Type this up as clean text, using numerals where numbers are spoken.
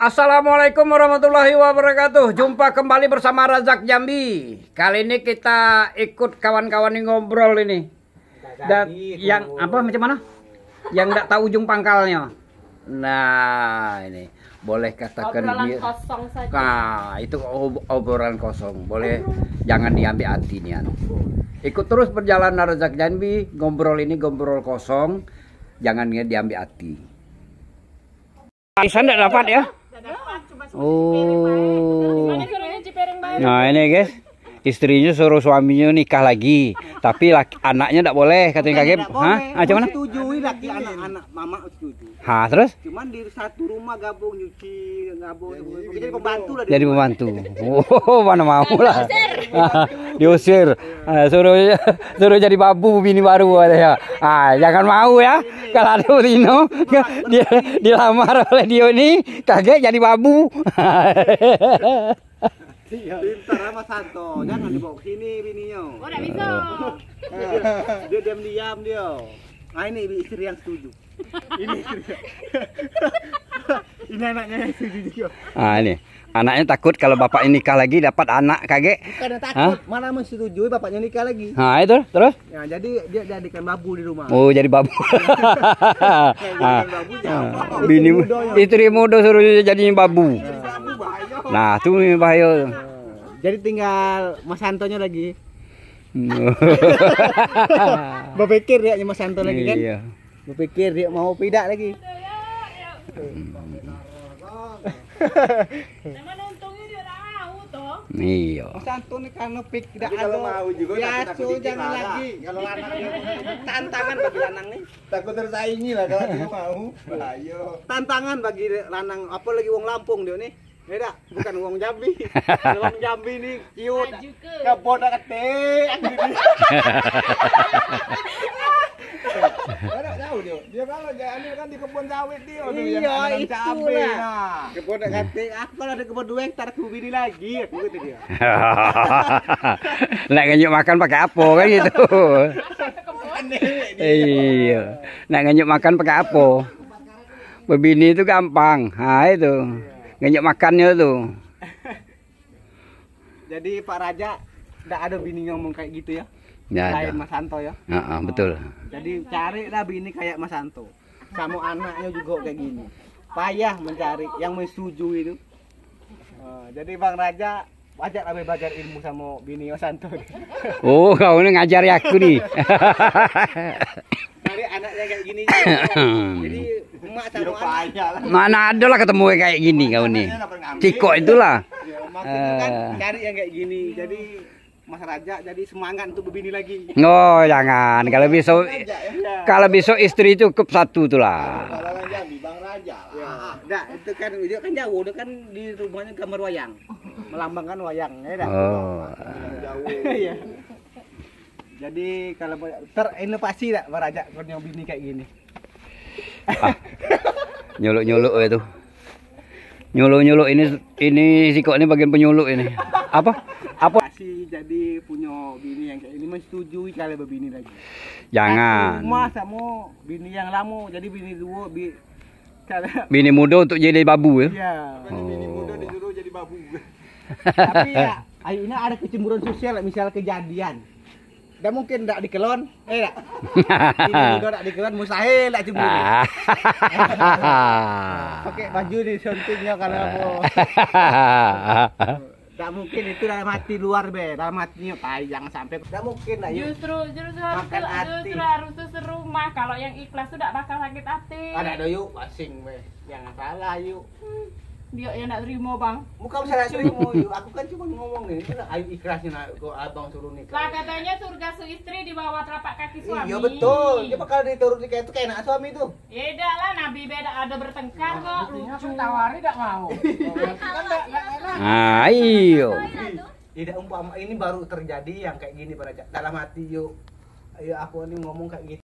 Assalamualaikum warahmatullahi wabarakatuh. Jumpa kembali bersama Razak Jambi. Kali ini kita ikut kawan-kawan yang ngobrol ini. Dan yang apa macam mana? Yang nggak tahu ujung pangkalnya. Nah ini boleh katakan obrolan dia. kosong saja. Nah itu obrolan kosong. Boleh jangan diambil hati nih. Ikut terus perjalanan Razak Jambi. Ngobrol ini ngobrol kosong. Jangan diambil hati. Aisyah nggak dapat ya? Oh. Nah ini guys, istrinya suruh suaminya nikah lagi, tapi anaknya tidak boleh katanya kakek. Hah? Macam mana? Setujui lagi anak-anak mama setuju. Hah terus? Cuman di satu rumah gabung nyuci, gabung jadi pembantu lah. Jadi pembantu. Oh mana mau lah. Diusir. Suruh jadi babu bini baru ada ya. Ah jangan mau ya. Kalau ada Rino dia dilamar oleh dia ini kaget jadi babu. Pintar sama Santo, jangan dibawa ke sini bininya. Oh, enggak bisa. Dia diam-diam dia. Nah ini istri yang setuju. Ini istri. Ini anaknya yang setuju juga. Ah ini anaknya takut kalau bapaknya nikah lagi dapat anak kaget. Bukan takut, malah menyetujui bapaknya nikah lagi. Nah itu terus? Ya jadi dia jadikan babu di rumah. Oh jadi babu. Babu jauh. Bini istri muda suruh jadi babu. Nah itu bahaya. Jadi tinggal Mas Santonya lagi. Berpikir dia Mas Santo lagi kan? Iya. Berpikir dia mau pindah lagi. Iya. Mas Santo nih karena pik tidak ada. Mau juga jangan lagi. Kalau lanang tantangan bagi lanang nih. Takut tersaingi lah kalau dia mau. Ayo. Tantangan bagi lanang apalagi wong Lampung dia nih. Beda, bukan uang Jambi. Uang Jambi nih cute. Kapot ketik. Ada tahu dia. Dia kalau jalannya kan di kebun sawit dia. Iya, itulah. Kebun ketik. Aku kalau ada kebun 2 hektar aku bini lagi, aku gitu dia. Nak ngenyuk makan pakai apa kan gitu. Iya. Nak ngenyuk makan pakai apa? Berbini itu gampang. Nah itu. Ngenyuk makannya tuh. Jadi Pak Raja enggak ada bini ngomong kayak gitu ya? Ya Lain ada. Mas Santo ya? Betul. Jadi carilah bini kayak Mas Santo. Sama anaknya juga kayak gini. Payah mencari yang menyetujui itu. Jadi Bang Raja wajib lebih belajar ilmu sama bini Mas Santo. Oh, kau ini ngajari aku nih. Cari anaknya kayak gini. Jadi emak sama anak. Mana ada lah ketemu kayak gini kau nih. Ciko itulah. Maksudnya kan cari yang kayak gini. Jadi Mas Raja jadi semangat untuk berbini lagi. Oh, jangan. Kalau besok istri cukup satu tuh lah. Bang Raja. Ya. Nah, itu kan dia kan jauh, dia kan di rumahnya gambar wayang. Melambangkan wayang, ya dah. Oh. Jauh. Iya. Jadi kalau terinovasi tak Bang Raja punya bini kayak gini. Nyuluk-nyuluk itu. Nyuluk-nyuluk ini sih kok ini bagian penyuluk ini. Apa? Masih jadi punya bini yang kayak ini menyetujui kalau berbini lagi. Jangan. Rumah sama bini yang lama, jadi bini dua Bini muda untuk jadi babu ya. Iya. Bini muda disuruh jadi babu. Tapi ya, ayo ini ada kecemburuan sosial misal kejadian. Tidak mungkin tidak dikelon, tak? Bini muda tidak dikelon, mustahil tak cemburu. Pakai baju disuntingnya kalau mau. Tidak mungkin itu dalam hati luar dalam hatinya jangan sampai. Tidak mungkin lah. Justru harus serumah. Kalau yang ikhlas tuh tidak bakal sakit hati. Ada yuk, asing jangan salah yuk. Dia yang tidak terima bang. Bukan salah terima yuk. Aku kan cuma ngomong nih. Ayo ikhlasnya kok abang suruh nikah. Lah katanya surga su istri di bawah telapak kaki suami. Iya betul. Dia bakal dituruti kayak itu kayak anak suami tuh. Ya dah lah Nabi beda ada bertengkar kok. Lucu. Tawari tidak mau. Ah, iyo. Tidak umpama ini baru terjadi yang kayak gini pada dalam hati yuk. Ayo aku ini ngomong kayak